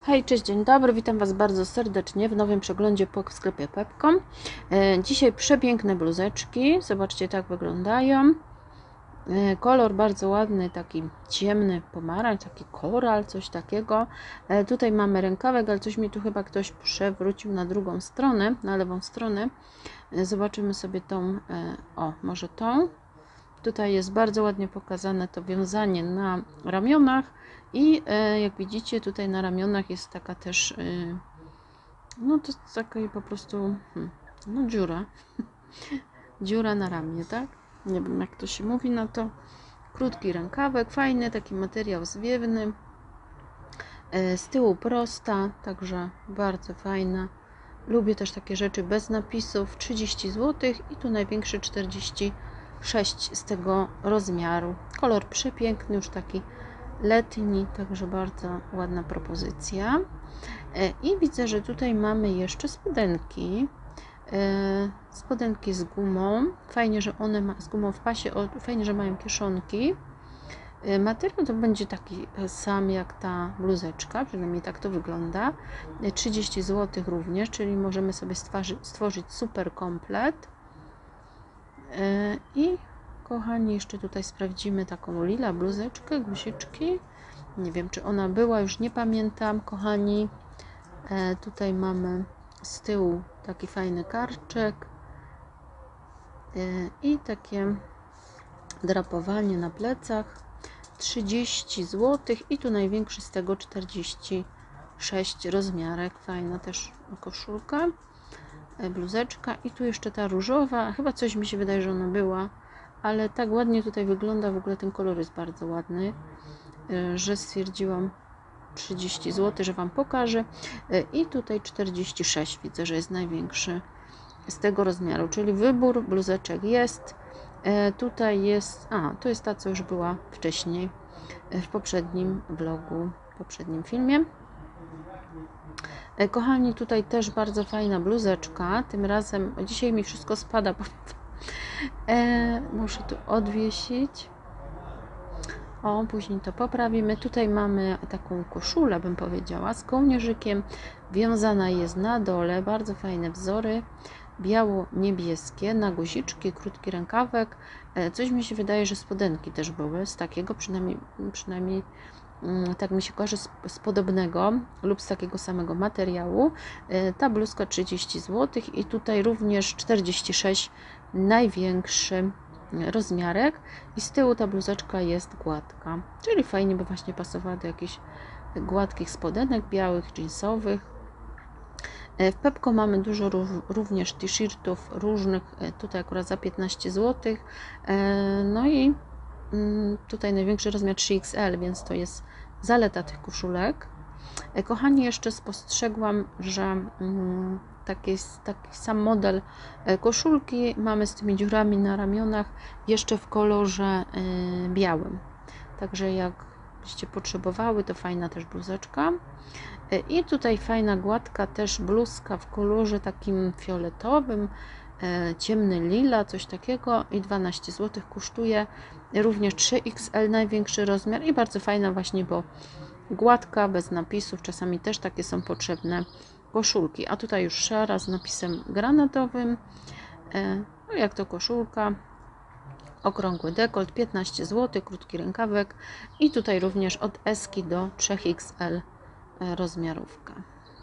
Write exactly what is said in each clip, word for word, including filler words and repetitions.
Hej, cześć, dzień dobry, witam Was bardzo serdecznie w nowym przeglądzie po sklepie Pepko. E, dzisiaj przepiękne bluzeczki, zobaczcie, tak wyglądają. E, kolor bardzo ładny, taki ciemny pomarańcz, taki koral, coś takiego. E, tutaj mamy rękawek, ale coś mi tu chyba ktoś przewrócił na drugą stronę, na lewą stronę. E, zobaczymy sobie tą, e, o, może tą. Tutaj jest bardzo ładnie pokazane to wiązanie na ramionach i e, jak widzicie, tutaj na ramionach jest taka też, e, no to taka po prostu, hmm, no dziura, dziura na ramię, tak? Nie wiem, jak to się mówi na to. Krótki rękawek, fajny, taki materiał zwiewny, e, z tyłu prosta, także bardzo fajna. Lubię też takie rzeczy bez napisów, trzydzieści złotych i tu największy czterdzieści sześć z tego rozmiaru. Kolor przepiękny, już taki letni, także bardzo ładna propozycja. I widzę, że tutaj mamy jeszcze spodenki. Spodenki z gumą. Fajnie, że one ma, z gumą w pasie, fajnie, że mają kieszonki. Materiał to będzie taki sam jak ta bluzeczka, przynajmniej tak to wygląda. trzydzieści złotych również, czyli możemy sobie stworzyć, stworzyć super komplet. I kochani, jeszcze tutaj sprawdzimy taką lila bluzeczkę, guziczki. Nie wiem, czy ona była, już nie pamiętam, kochani. Tutaj mamy z tyłu taki fajny karczek i takie drapowanie na plecach. trzydzieści złotych i tu największy z tego czterdzieści sześć rozmiarek. Fajna też koszulka, bluzeczka i tu jeszcze ta różowa, chyba coś mi się wydaje, że ona była, ale tak ładnie tutaj wygląda, w ogóle ten kolor jest bardzo ładny, że stwierdziłam trzydzieści złotych, że Wam pokażę. I tutaj czterdzieści sześć widzę, że jest największy z tego rozmiaru, czyli wybór bluzeczek jest. Tutaj jest, a to jest ta, co już była wcześniej w poprzednim vlogu, w poprzednim filmie. Kochani, tutaj też bardzo fajna bluzeczka, tym razem, dzisiaj mi wszystko spada, e, muszę tu odwiesić, o, później to poprawimy. Tutaj mamy taką koszulę, bym powiedziała, z kołnierzykiem, wiązana jest na dole, bardzo fajne wzory, biało-niebieskie, na guziczki, krótki rękawek. Coś mi się wydaje, że spodenki też były z takiego, przynajmniej, przynajmniej tak mi się kojarzy z, z podobnego lub z takiego samego materiału. Ta bluzka trzydzieści złotych i tutaj również czterdzieści sześć, największy rozmiarek i z tyłu ta bluzeczka jest gładka, czyli fajnie by właśnie pasowała do jakichś gładkich spodenek białych, jeansowych. W Pepko mamy dużo również t-shirtów różnych, tutaj akurat za piętnaście złotych, no i tutaj największy rozmiar trzy X L, więc to jest zaleta tych koszulek. Kochani, jeszcze spostrzegłam, że taki, taki sam model koszulki mamy z tymi dziurami na ramionach jeszcze w kolorze białym, także jak byście potrzebowały, to fajna też bluzeczka. I tutaj fajna, gładka też bluzka w kolorze takim fioletowym, ciemny lila, coś takiego i dwanaście złotych kosztuje. Również trzy X L, największy rozmiar i bardzo fajna właśnie, bo gładka, bez napisów, czasami też takie są potrzebne koszulki. A tutaj już szara z napisem granatowym, no jak to koszulka. Okrągły dekolt, piętnaście złotych, krótki rękawek i tutaj również od S do trzy X L rozmiarówka.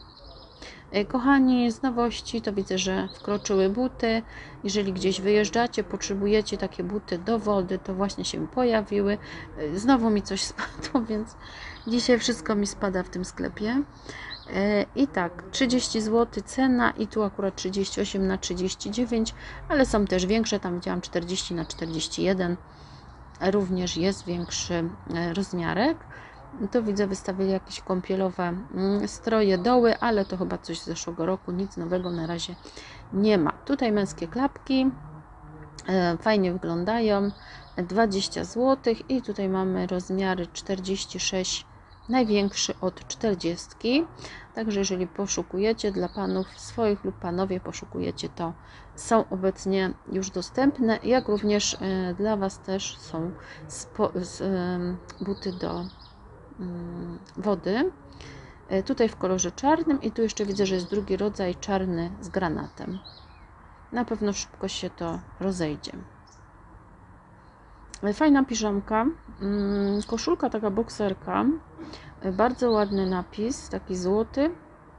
Kochani, z nowości to widzę, że wkroczyły buty. Jeżeli gdzieś wyjeżdżacie, potrzebujecie takie buty do wody, to właśnie się pojawiły. Znowu mi coś spadło, więc dzisiaj wszystko mi spada w tym sklepie. I tak, trzydzieści złotych cena i tu akurat trzydzieści osiem na trzydzieści dziewięć, ale są też większe, tam widziałam czterdzieści na czterdzieści jeden, również jest większy rozmiarek. Tu widzę, wystawili jakieś kąpielowe stroje, doły, ale to chyba coś z zeszłego roku, nic nowego na razie nie ma. Tutaj męskie klapki, fajnie wyglądają, dwadzieścia złotych i tutaj mamy rozmiary czterdzieści sześć, największy od czterdzieści. Także jeżeli poszukujecie dla panów swoich lub panowie poszukujecie, to są obecnie już dostępne, jak również dla Was też są buty do wody. Tutaj w kolorze czarnym i tu jeszcze widzę, że jest drugi rodzaj czarny z granatem. Na pewno szybko się to rozejdzie. Fajna piżamka, koszulka taka bokserka, bardzo ładny napis, taki złoty,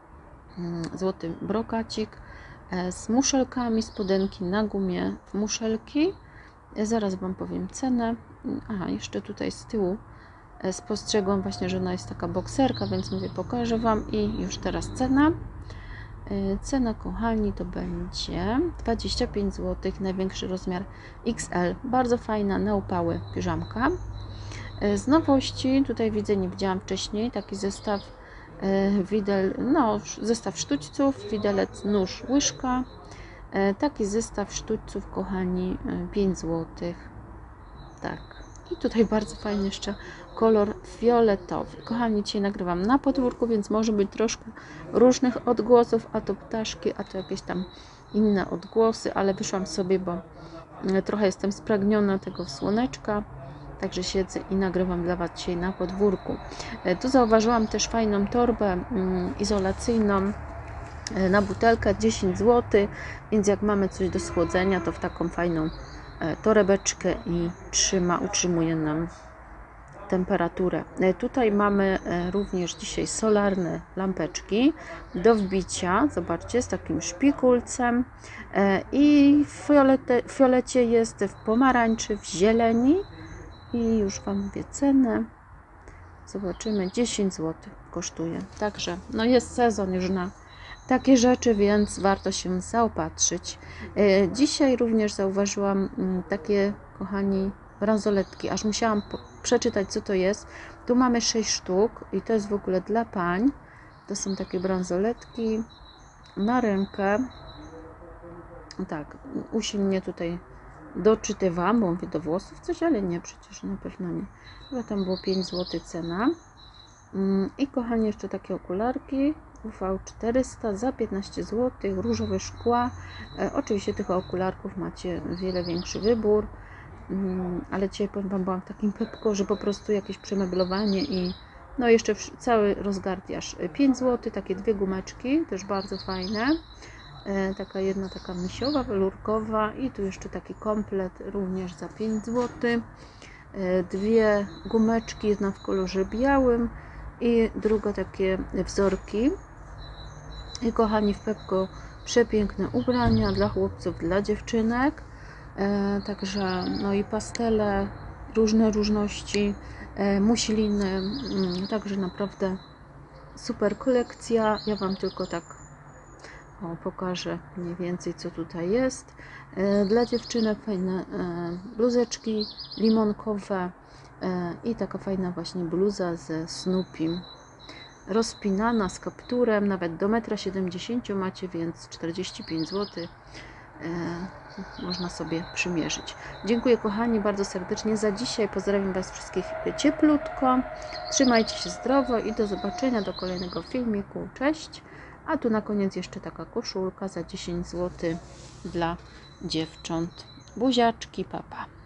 złoty brokacik z muszelkami, spodenki na gumie w muszelki. Zaraz Wam powiem cenę. Aha, jeszcze tutaj z tyłu spostrzegłam właśnie, że ona jest taka bokserka, więc mówię, pokażę Wam i już teraz cena. Cena, kochani, to będzie dwadzieścia pięć złotych, największy rozmiar X L. Bardzo fajna na upały piżamka. Z nowości, tutaj widzę, nie widziałam wcześniej, taki zestaw widel, no zestaw sztućców, widelec, nóż, łyżka. Taki zestaw sztućców, kochani, pięć złotych. Tak. I tutaj bardzo fajny jeszcze kolor fioletowy. Kochani, dzisiaj nagrywam na podwórku, więc może być troszkę różnych odgłosów, a to ptaszki, a to jakieś tam inne odgłosy, ale wyszłam sobie, bo trochę jestem spragniona tego słoneczka, także siedzę i nagrywam dla Was dzisiaj na podwórku. Tu zauważyłam też fajną torbę izolacyjną na butelkę, dziesięć złotych, więc jak mamy coś do schłodzenia, to w taką fajną torebeczkę i trzyma, utrzymuje nam temperaturę. Tutaj mamy również dzisiaj solarne lampeczki do wbicia, zobaczcie, z takim szpikulcem i w fiolecie, w fiolecie jest, w pomarańczy, w zieleni i już Wam mówię cenę. Zobaczymy, dziesięć złotych kosztuje. Także no jest sezon już na takie rzeczy, więc warto się zaopatrzyć. Dzisiaj również zauważyłam takie, kochani, bransoletki, aż musiałam przeczytać, co to jest. Tu mamy sześć sztuk i to jest w ogóle dla pań. To są takie bransoletki na rękę. Tak, usilnie tutaj doczytywałam, bo mówię do włosów coś, ale nie, przecież na pewno nie. Chyba tam było pięć złotych cena. I kochani, jeszcze takie okularki U V czterysta za piętnaście złotych, różowe szkła. E, oczywiście tych okularków macie wiele większy wybór, mm, ale dzisiaj powiem Wam, byłam w takim pepko, że po prostu jakieś przemeblowanie i no jeszcze cały rozgardiaż. pięć złotych, takie dwie gumeczki, też bardzo fajne. E, taka jedna taka misiowa, welurkowa i tu jeszcze taki komplet również za pięć złotych. E, dwie gumeczki, jedna w kolorze białym i druga takie wzorki. I kochani, w Pepko przepiękne ubrania dla chłopców, dla dziewczynek, e, także no i pastele, różne różności, e, muśliny, mm, także naprawdę super kolekcja. Ja Wam tylko tak o, pokażę mniej więcej, co tutaj jest. E, dla dziewczynek fajne e, bluzeczki limonkowe e, i taka fajna właśnie bluza ze Snoopym. Rozpinana z kapturem, nawet do metra siedemdziesiąt macie, więc czterdzieści pięć złotych e, można sobie przymierzyć. Dziękuję, kochani, bardzo serdecznie za dzisiaj. Pozdrawiam Was wszystkich cieplutko. Trzymajcie się zdrowo i do zobaczenia, do kolejnego filmiku. Cześć! A tu na koniec jeszcze taka koszulka za dziesięć złotych dla dziewcząt. Buziaczki, papa.